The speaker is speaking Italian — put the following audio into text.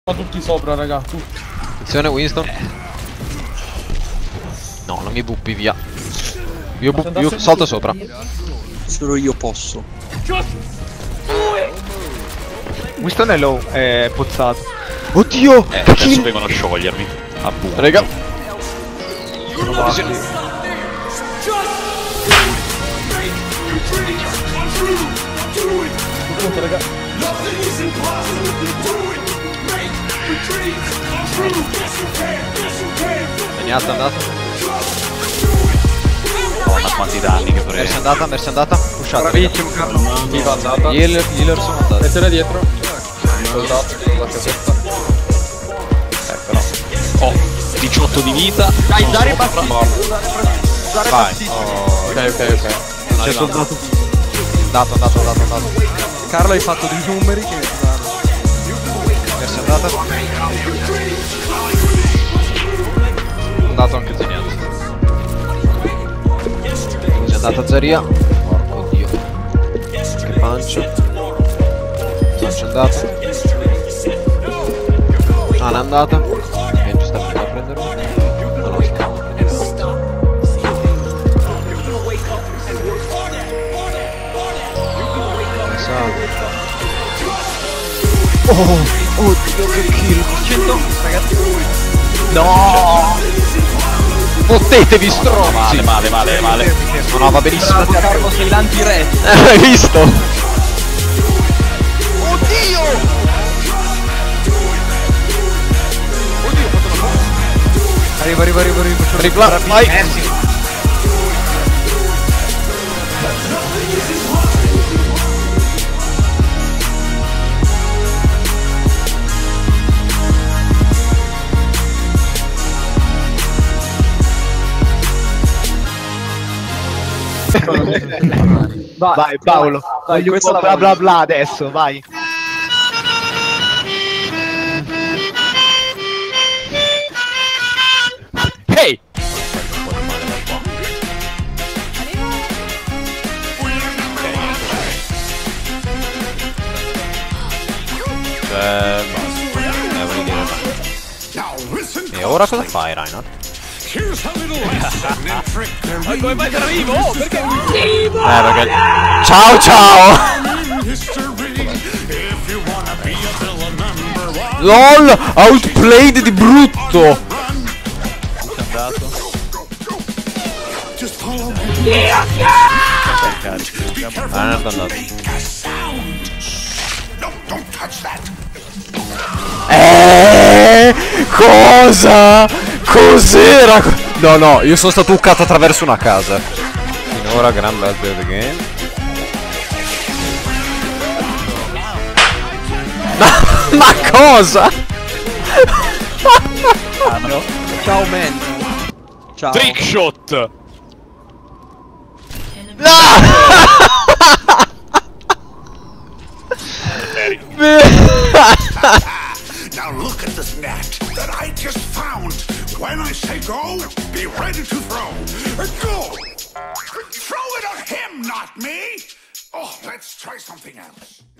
Ma tutti sopra, raga, tutti. Attenzione Winston. No, non mi buppi via. Io salto sopra. Solo io posso. Winston è low, è pozzato. Oddio! Adesso vengono a sciogliermi. Appunto. Raga. Punto, raga. Segnata, andata. Madonna quanti danni che Mercy prende. è andata. Pushate. Bravissimo Carlo. Viva andata. Healer sono andati. Mettere dietro. Soldato, la casetta. Però. Oh, 18 di vita. Dai, sono Zari sopra. Zari Vai. bassissimo. Ok. C'è soldato. Andato. Carlo hai fatto dei numeri che... Mercy è andata. Andato anche Zeniato. È andata Zaria. Porco dio. Che pancia. Pancia è andata. Ana è andata. Genji sta prima a prenderlo. No, sta oddio che kill. 100, ragazzi. No! Fottetevi stronzi! Male. No, va benissimo. Carlo sei l'anti-re. Hai visto? Arriva. Tripla, vai! Vai Paolo. Dai, Voglio un questa po' la bla bla adesso, vai. Hey! Voglio dire e ora cosa fai Reinhardt? Ma come mai per arrivo? Perché? Perché... Ciao! LOL! Outplayed di brutto! Reinhardt è andato. Cosa? Cos'era? No, io sono stato uccato attraverso una casa. Finora gran bel play of the game. Ma cosa? Ciao man. Ciao. Trick shot! Now look at this net that I just found. When I say go, be ready to throw. Go! Throw it on him, not me! Oh, let's try something else.